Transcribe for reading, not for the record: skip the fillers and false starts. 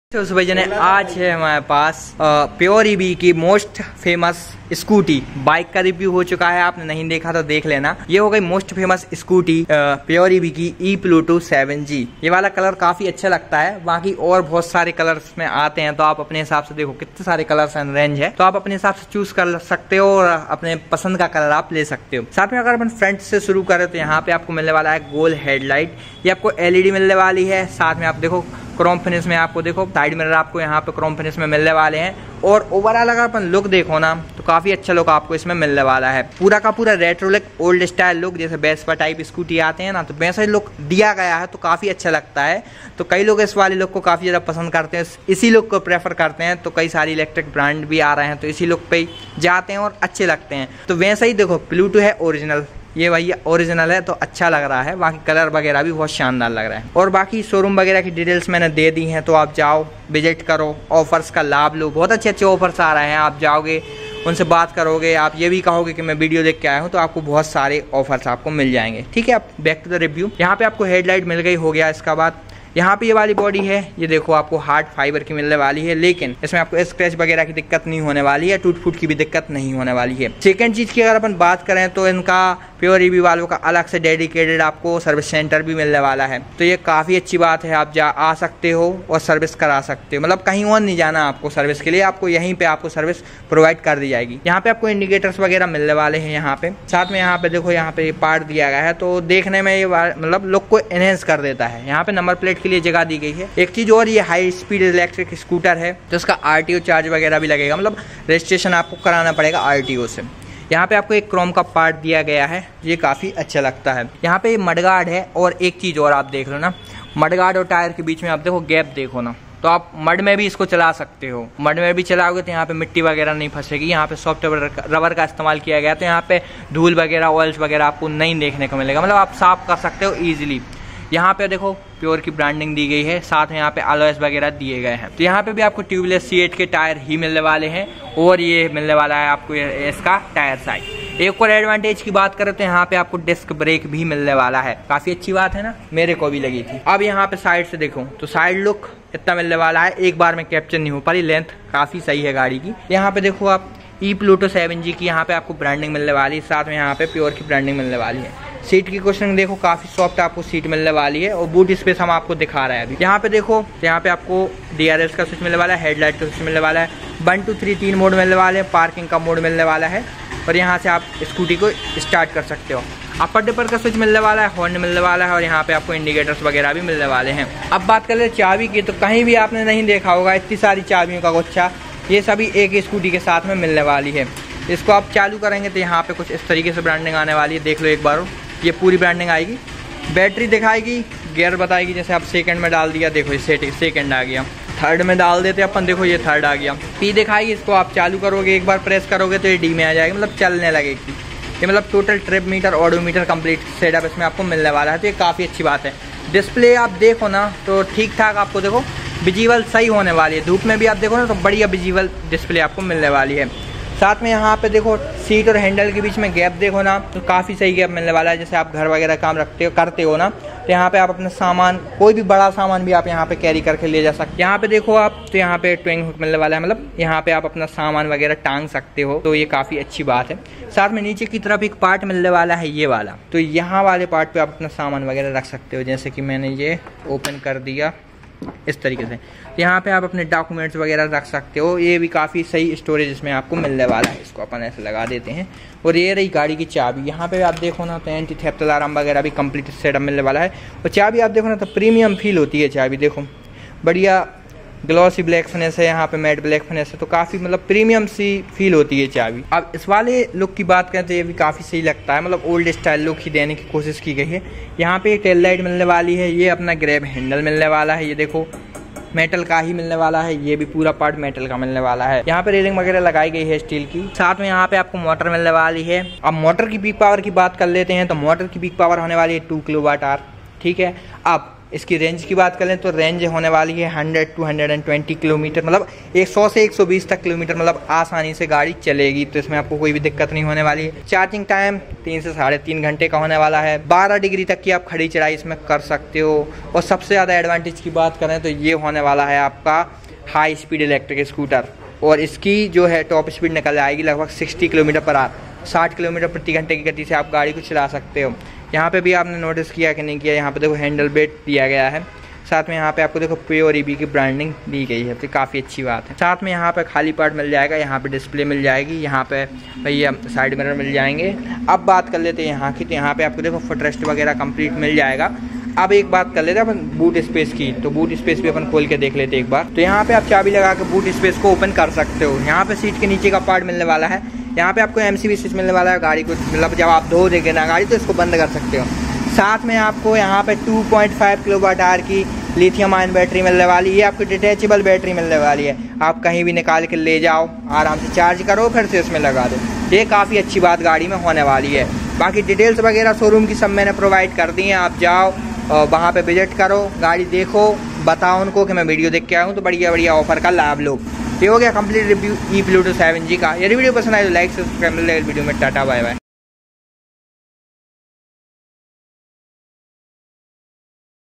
तो भाई जने आज है हमारे पास प्योर ईवी की मोस्ट फेमस स्कूटी बाइक का रिव्यू हो चुका है। आपने नहीं देखा तो देख लेना। ये हो गई most famous scooty Pure EV की ई प्लूटो 7G। ये वाला कलर काफी अच्छा लगता है। बाकी और बहुत सारे कलर्स में आते हैं, तो आप अपने हिसाब से देखो कितने सारे कलर्स एंड रेंज है, तो आप अपने हिसाब से चूज कर सकते हो और अपने पसंद का कलर आप ले सकते हो। साथ में अगर अपन फ्रंट से शुरू करें तो यहाँ पे आपको मिलने वाला है गोल हेडलाइट। ये आपको LED मिलने वाली है। साथ में आप देखो क्रोम फिनिश में आपको देखो साइड मिरर आपको यहाँ पे क्रोम फिनिश में मिलने वाले हैं। और ओवरऑल अगर अपन लुक देखो ना तो काफी अच्छा लुक आपको इसमें मिलने वाला है। पूरा का पूरा retro look, old style look, जैसे वेस्पा टाइप स्कूटी आते हैं ना, तो वैसा ही लुक दिया गया है, तो काफी अच्छा लगता है। तो कई लोग इस वाले लुक को काफी ज्यादा पसंद करते हैं, इसी लुक को प्रेफर करते हैं। तो कई सारी इलेक्ट्रिक ब्रांड भी आ रहे हैं, तो इसी लुक पे जाते हैं और अच्छे लगते हैं। तो वैसा ही देखो प्लूटो है ओरिजिनल, ये भैया ओरिजिनल है तो अच्छा लग रहा है। बाकी कलर वगैरह भी बहुत शानदार लग रहा है। और बाकी शोरूम वगैरह की डिटेल्स मैंने दे दी हैं, तो आप जाओ विजिट करो, ऑफर्स का लाभ लो। बहुत अच्छे अच्छे ऑफर्स आ रहे हैं। आप जाओगे उनसे बात करोगे, आप ये भी कहोगे कि मैं वीडियो देख के आया हूँ, तो आपको बहुत सारे ऑफर्स आपको मिल जाएंगे। ठीक है, आप बैक टू द रिव्यू। यहाँ पे आपको हेडलाइट मिल गई, हो गया। इसका बाद यहाँ पे ये वाली बॉडी है, ये देखो आपको हार्ड फाइबर की मिलने वाली है, लेकिन इसमें आपको स्क्रैच वगैरह की दिक्कत नहीं होने वाली है, टूट फूट की भी दिक्कत नहीं होने वाली है। सेकंड चीज की अगर अपन बात करें तो इनका प्योर ईवी वालों का अलग से डेडिकेटेड आपको सर्विस सेंटर भी मिलने वाला है। तो ये काफी अच्छी बात है। आप आ सकते हो और सर्विस करा सकते हो, मतलब कहीं और नहीं जाना आपको सर्विस के लिए, आपको यहीं पे आपको सर्विस प्रोवाइड कर दी जाएगी। यहाँ पे आपको इंडिकेटर्स वगैरह मिलने वाले हैं। यहाँ पे साथ में यहाँ पे देखो, यहाँ पे पार्ट दिया गया है, तो देखने में ये मतलब लुक को एनहेंस कर देता है। यहाँ पे नंबर प्लेट के लिए जगह दी गई है। एक चीज और, ये हाई स्पीड इलेक्ट्रिक स्कूटर है, तो इसका RTO चार्ज वगैरह भी लगेगा, मतलब रजिस्ट्रेशन आपको कराना पड़ेगा RTO से। यहाँ पे आपको एक क्रोम का पार्ट दिया गया है, ये काफी अच्छा लगता है। यहाँ पे मडगार्ड है। और एक चीज और आप देख लो ना, मडगार्ड और टायर के बीच में आप देखो गैप देखो ना, तो आप मड में भी इसको चला सकते हो। मड में भी चलाओगे तो यहाँ पे मिट्टी वगैरह नहीं फंसेगी। यहाँ पे सॉफ्ट रबर का इस्तेमाल किया गया, तो यहाँ पे धूल वगैरह, ऑयल्स वगैरह आपको नहीं देखने को मिलेगा, मतलब आप साफ कर सकते हो ईजिली। यहाँ पे देखो प्योर की ब्रांडिंग दी गई है, साथ में यहाँ पे अलॉयस वगैरह दिए गए हैं। तो यहाँ पे भी आपको ट्यूबलेस C8 के टायर ही मिलने वाले हैं, और ये मिलने वाला है आपको इसका टायर साइज। एक और एडवांटेज की बात करें तो यहाँ पे आपको डिस्क ब्रेक भी मिलने वाला है। काफी अच्छी बात है ना, मेरे को भी लगी थी। अब यहाँ पे साइड से देखो तो साइड लुक इतना मिलने वाला है, एक बार में कैप्चर नहीं हो पा रही, लेंथ काफी सही है गाड़ी की। यहाँ पे देखो आप ई प्लूटो 7G की यहाँ पे आपको ब्रांडिंग मिलने वाली है, साथ में यहाँ पे प्योर की ब्रांडिंग मिलने वाली है। सीट की क्वेश्चन देखो, काफी सॉफ्ट आपको सीट मिलने वाली है, और बूट स्पेस हम आपको दिखा रहे हैं अभी। यहाँ पे देखो, यहाँ पे आपको DRS का स्विच मिलने वाला है, हेडलाइट का स्विच मिलने वाला है, 1 2 3 3 मोड मिलने वाले हैं, पार्किंग का मोड मिलने वाला है, और यहाँ से आप स्कूटी को स्टार्ट कर सकते हो। अपर डिपर का स्विच मिलने वाला है, हॉर्न मिलने वाला है, और यहाँ पे आपको इंडिकेटर्स वगैरह भी मिलने वाले हैं। अब बात कर ले चाबी की, तो कहीं भी आपने नहीं देखा होगा इतनी सारी चाबियों का गुच्छा, ये सभी एक स्कूटी के साथ में मिलने वाली है। इसको आप चालू करेंगे तो यहाँ पे कुछ इस तरीके से ब्रांडिंग आने वाली है, देख लो एक बार, ये पूरी ब्रांडिंग आएगी। बैटरी दिखाएगी, गियर बताएगी, जैसे आप सेकंड में डाल दिया, देखो ये सेकंड आ गया। थर्ड में डाल देते अपन, देखो ये थर्ड आ गया। P दिखाएगी, इसको आप चालू करोगे, एक बार प्रेस करोगे तो ये D में आ जाएगी, मतलब चलने लगेगी। ये मतलब total trip meter, odometer complete setup इसमें आपको मिलने वाला है, तो ये काफ़ी अच्छी बात है। डिस्प्ले आप देखो ना तो ठीक ठाक आपको देखो विजुअल सही होने वाली है। धूप में भी आप देखो ना तो बढ़िया विजुअल डिस्प्ले आपको मिलने वाली है। साथ में यहाँ पे देखो सीट और हैंडल के बीच में गैप देखो ना, तो काफ़ी सही गैप मिलने वाला है। जैसे आप घर वगैरह काम करते हो ना, तो यहाँ पे आप अपना सामान, कोई भी बड़ा सामान भी आप यहाँ पे कैरी करके ले जा सकते हैं। यहाँ पे देखो आप, तो यहाँ पे ट्विंग हुक मिलने वाला है, मतलब यहाँ पे आप अपना सामान वगैरह टांग सकते हो, तो ये काफ़ी अच्छी बात है। साथ में नीचे की तरफ एक पार्ट मिलने वाला है, ये वाला, तो यहाँ वाले पार्ट पे आप अपना सामान वगैरह रख सकते हो। जैसे कि मैंने ये ओपन कर दिया इस तरीके से, तो यहाँ पे आप अपने डॉक्यूमेंट्स वगैरह रख सकते हो। ये भी काफ़ी सही स्टोरेज इसमें आपको मिलने वाला है। इसको अपन ऐसे लगा देते हैं, और ये रही गाड़ी की चाबी। यहाँ पे आप देखो ना तो एंटी थेफ्ट अलार्म वगैरह भी कंप्लीट सेटअप मिलने वाला है। और चाबी आप देखो ना तो प्रीमियम फील होती है चाबी, देखो बढ़िया ग्लॉसी ब्लैक फिनिश है, यहाँ पे मैट ब्लैक फिनिश है, तो काफ़ी मतलब प्रीमियम सी फील होती है चाबी। अब इस वाले लुक की बात करें तो ये भी काफ़ी सही लगता है, मतलब ओल्ड स्टाइल लुक ही देने की कोशिश की गई है। यहाँ पे एक टेल लाइट मिलने वाली है, ये अपना ग्रैब हैंडल मिलने वाला है, ये देखो मेटल का ही मिलने वाला है, ये भी पूरा पार्ट मेटल का मिलने वाला है। यहाँ पे रेलिंग वगैरह लगाई गई है स्टील की। साथ में यहाँ पे आपको मोटर मिलने वाली है। अब मोटर की पीक पावर की बात कर लेते हैं, तो मोटर की पीक पावर होने वाली है 2 किलोवाट आवर। ठीक है, अब इसकी रेंज की बात करें तो रेंज होने वाली है 100 to 120 किलोमीटर, मतलब 100 से 120 तक किलोमीटर, मतलब आसानी से गाड़ी चलेगी। तो इसमें आपको कोई भी दिक्कत नहीं होने वाली है। चार्जिंग टाइम 3 से 3.5 घंटे का होने वाला है। 12 डिग्री तक की आप खड़ी चढ़ाई इसमें कर सकते हो। और सबसे ज़्यादा एडवांटेज की बात करें तो ये होने वाला है आपका हाई स्पीड इलेक्ट्रिक स्कूटर, और इसकी जो है टॉप स्पीड निकल जाएगी लगभग 60 किलोमीटर पर आवर, 60 किलोमीटर प्रति घंटे की गति से आप गाड़ी को चला सकते हो। यहाँ पे भी आपने नोटिस किया कि नहीं किया, यहाँ पे देखो हैंडल बेल्ट दिया गया है, साथ में यहाँ पे आपको देखो प्योर ईवी की ब्रांडिंग दी गई है, तो काफ़ी अच्छी बात है। साथ में यहाँ पे खाली पार्ट मिल जाएगा, यहाँ पे डिस्प्ले मिल जाएगी, यहाँ पे भैया साइड मिरर मिल जाएंगे। अब बात कर लेते हैं यहाँ की, तो यहाँ पे आपको देखो फुटरेस्ट वगैरह कंप्लीट मिल जाएगा। अब एक बात कर लेते हैं अपन बूट स्पेस की, तो बूट स्पेस भी अपन खोल के देख लेते हैं एक बार। तो यहाँ पे आप चाबी लगा के बूट स्पेस को ओपन कर सकते हो। यहाँ पे सीट के नीचे का पार्ट मिलने वाला है, यहाँ पे आपको MCB स्विच मिलने वाला है गाड़ी को, मतलब जब आप धो देंगे ना गाड़ी तो इसको बंद कर सकते हो। साथ में आपको यहाँ पे 2.5 किलोवाट आवर की लिथियम आयन बैटरी मिलने वाली है। ये आपको डिटैचेबल बैटरी मिलने वाली है, आप कहीं भी निकाल के ले जाओ, आराम से चार्ज करो, फिर से इसमें लगा दो। ये काफ़ी अच्छी बात गाड़ी में होने वाली है। बाकी डिटेल्स वगैरह शोरूम की सब मैंने प्रोवाइड कर दी हैं, आप जाओ वहाँ पे विजिट करो, गाड़ी देखो, बताओ उनको कि मैं वीडियो देख के आया हूँ, तो बढ़िया बढ़िया ऑफर का लाभ लो। ये हो गया कंप्लीट रिव्यू ई प्लूटो 7G का। यदि वीडियो पसंद आए तो लाइक सब्सक्राइब, वीडियो में टाटा बाय बाय।